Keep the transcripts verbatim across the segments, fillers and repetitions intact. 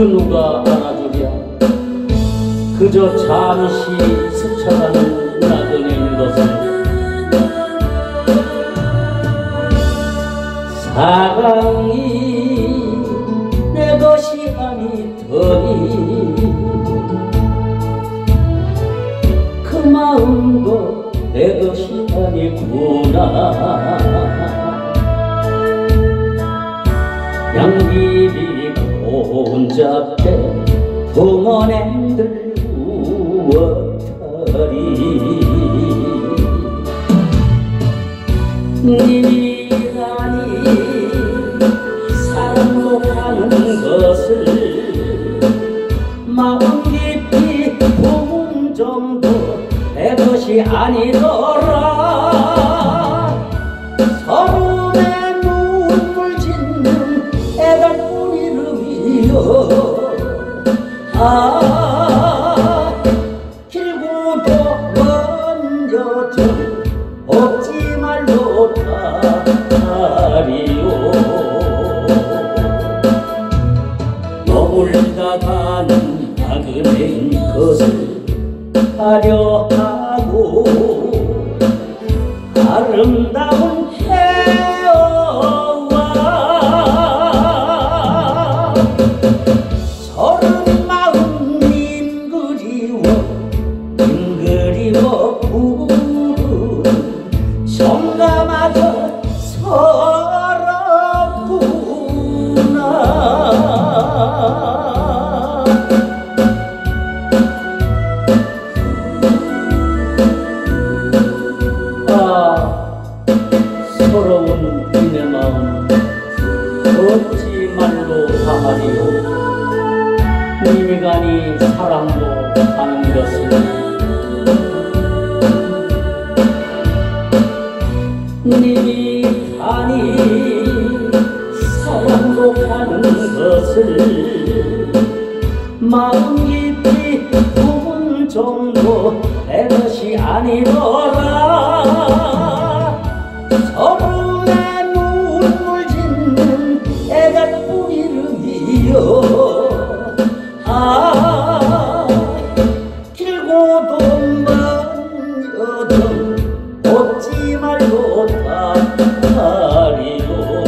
누가 안아주랴. 그저 잠시 스쳐가는 나그네인 것을 사랑이 내 것이 아니더니 그 마음도 내 것이 아니구나. 양귀비 혼잡해 붕어냄들 우어터리 님이라니 사랑으로 가는 것을 마음 깊이 품은 정도 내 것이 아니더라. 서름에 눈물 짓는 애달픈 이름이여. 아, 길고도 먼 여정 없지 말로 타리요. 머물다 가는 나그네인 것을 하려 하고 아름다운 해어와 서른 마음 님 그리워 님 그리워 부른 성가마저 서럽구나. 아, 서러운 이내 마음 어찌 말로 다하리요. 님이 가니 사랑으로 가는 것을 님이 가니 사랑으로 가는 것을 마음 깊이 품은 정도 내 것이 아니더라. 서름에 눈물 짓는 애달픈 이름이여. 아, 길고도 먼 여정 얻지 말고 타리요.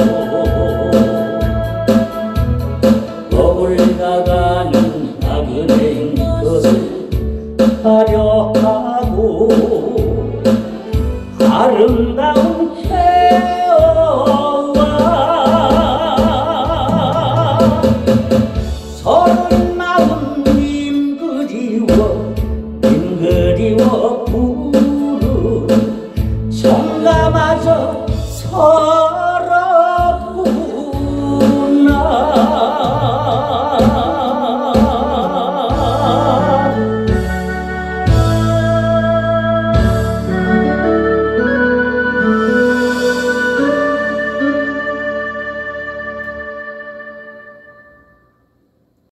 머물다 가는 나그네인 것을 하려 하고 아름다운 해어와 서른 마음 님 그리워 님 그리워 부른 성가마저 서